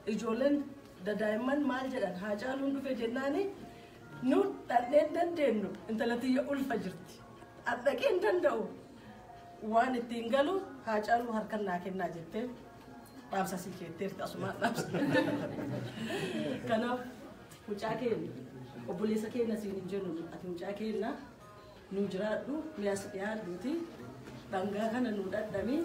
ijoolleen daa'imman maal jedhan Haacaaluun dhufe jennaani nu dhandheen dandeenyu intalatiyya ulfa jirti. Dhaqee hin danda'u waan ittiin galu Haacaaluu harkaan naa kennaa jettee dhaamsa sii keetteerti asumaan dhaamsa. Kanaaf mucaa keenya obboleessa keenya siin hin jennu ati mucaa keenya nu jiraadhu mi'as dhiyaadhuuti dhangaa kana nu dhadhamii.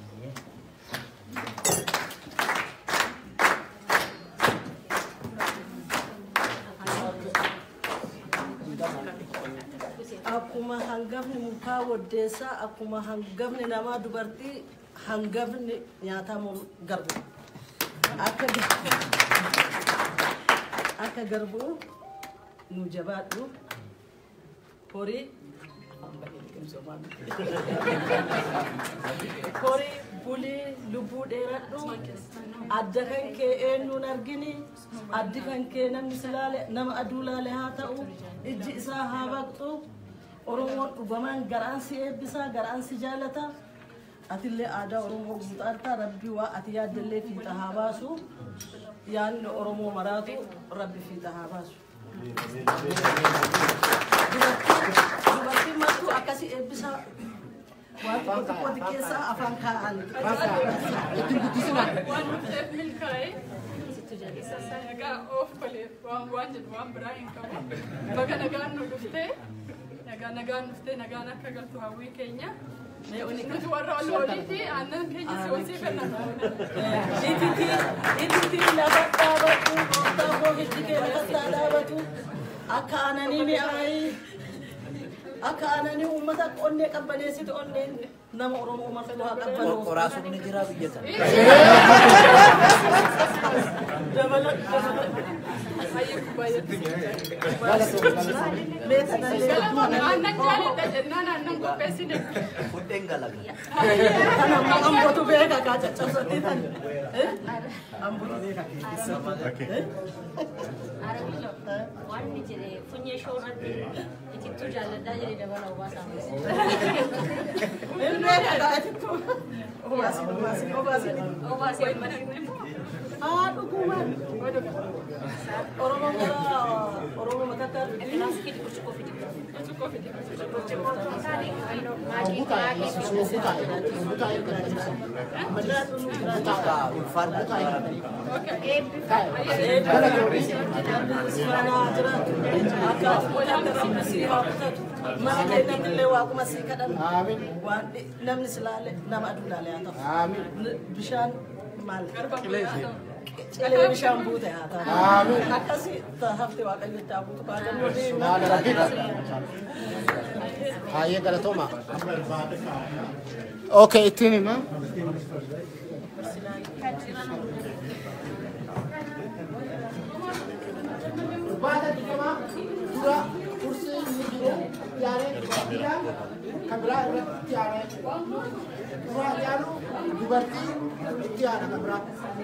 Akkuma hangafni mukaa waddeessaa akkuma hangafni namaa dubartii hangafni nyaataa garbu akka garbuu nu jabaadhu horii bulii lubbuu dheeradhu adda kan kee eenyuun argini addi kan kee namni silaale nama aduu laale haa ta'u ijji isaa haa baqxu Oromoon dhugamaan garaan si eebbisaa garaan si jaalata atillee aadaa Oromoo guutartaa rabbi waa ati yaaddallee fiixa haa baasu yaanni Oromoo maraatu rabbi fiixa haa baasu. Dubartiin martuu akkasi eebbisaa waan tokko keessaa afaan kaa'an. Ittiin guddisuudhaan. Waan dhufteef milkaa'ee nagaa of malee waan jedhu waan biraa hin qabu. Baga nagaan nu dhuftee nagaan dhuftee nagaan akka galtu hawwii keenya. Nuti warra oliiti aannan keenya si wasii kennama. Ititti lafa dhaabatu taaboo hiddi kee lafa dhaabatu akka aananii mi'aayi. Akka aananii uummata onnee qabbaneessitu onneen nama Oromoo martuu haa qabbanoo. Qoraasuun ni jira biyya kana. Aannan jaalladha jennaan aannan qopheessine. Fudheen galaga. Kana ambotu beeka kaa caccabsatee tan. Ambotu beeka keessa. Arabilo, wanni jedhe funyee shoorratti itittuu jaalladhaa jedhe dabala obaasaa. Beeka kaa itittuu. Obaasii mana. Dhugumaan. Oromoo matakka. Namni silaale nama aduu laale haa ta'u. Bishaan maal? Cilee bishaan buute haa ta'u. Akkasii hafte waaqayyo itti buutu baadannoo Hayyee galatooma. Okay, ittiin hima. Baata digamaa dura kursii ni jiru yaaree kan biraa irratti yaaree dura yaalu dubartii itti yaada kan biraa.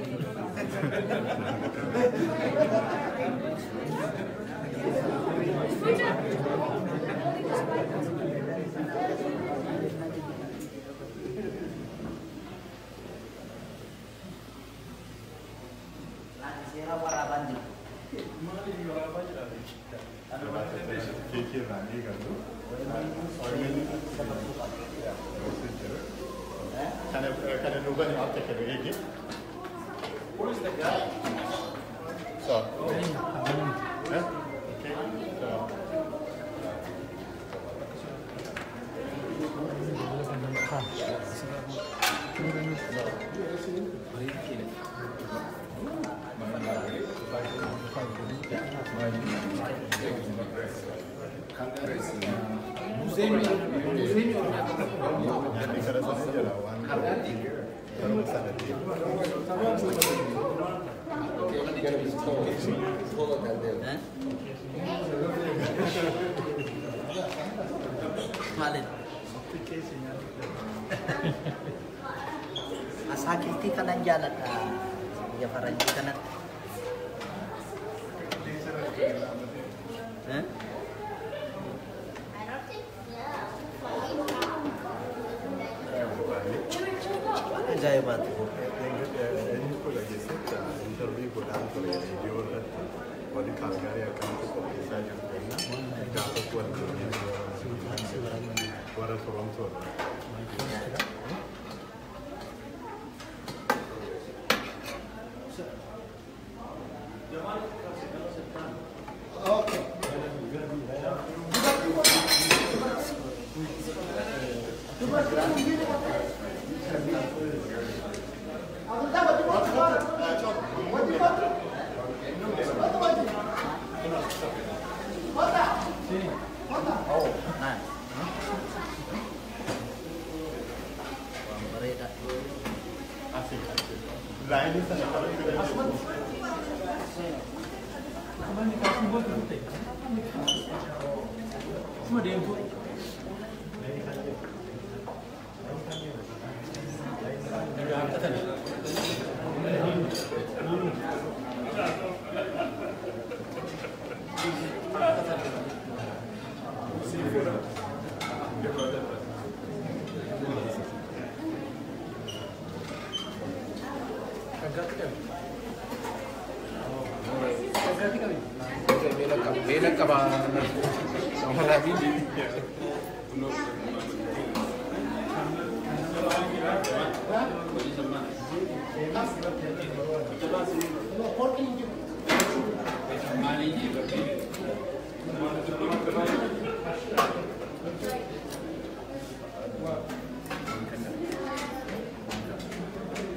Who is the guy? So, Asakiti kanan jalan ya faranji kanan. Jaya bantu. interview Bulgaria akkamitti qopheessaa jirtu jenna. Gaafas wal warra Torontoo. Okay. Lain itu semua dia yang bela kabar sama lagi di Coba